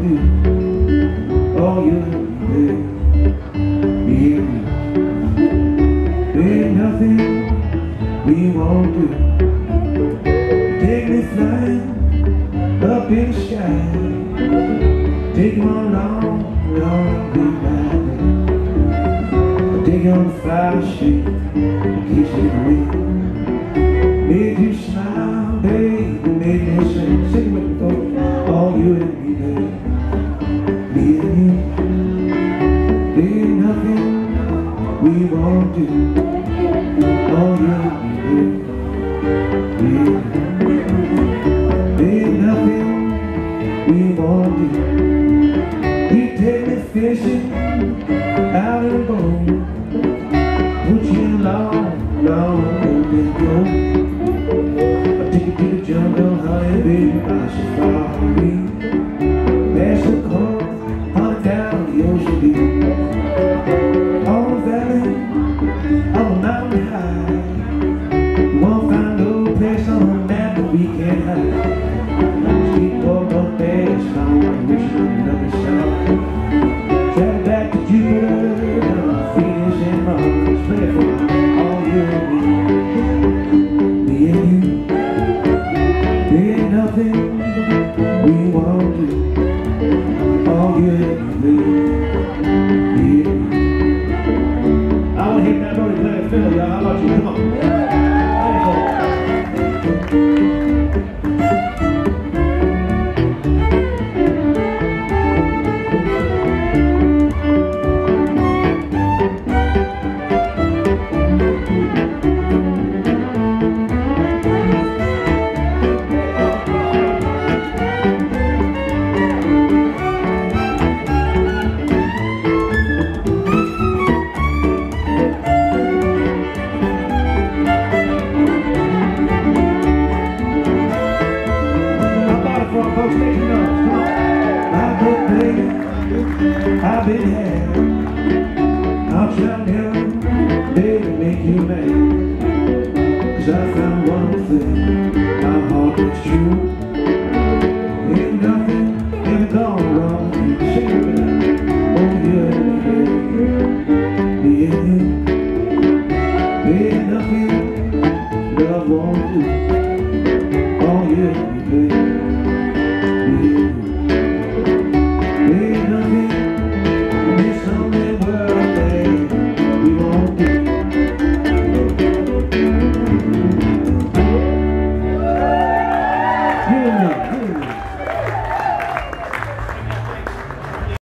do. All you do. Me and you. Ain't nothing we won't do. Take me flying up in the sky. Take one long, long goodbye. Take you on the flower street, kiss you away. Made you smile, baby, made me sing. Sing with me, folks. All you and me, baby. Me and you. Ain't nothing we won't do. All you and me, baby. Ain't nothing we won't do. You take me fishing out in the boat. Put you in long, long open coat. I'll take you to the jungle, honey, baby, I should follow me. There's the cold, honey, down the ocean deep. On the valley, on the mountain high. You won't find no place on the map that we can't hide. Keep walking up there, it's long, I wish you would love me so. Travel back to Jupiter, Venus and Mars. Play it for all you and me. Me and you. There ain't nothing we won't do. All you and me. Me and you. I want to hear that brother play a fiddle, y'all. How about you? Come on. Folks, make some noise. Come on. My good baby, I've been had. I'll try to baby, make you mad.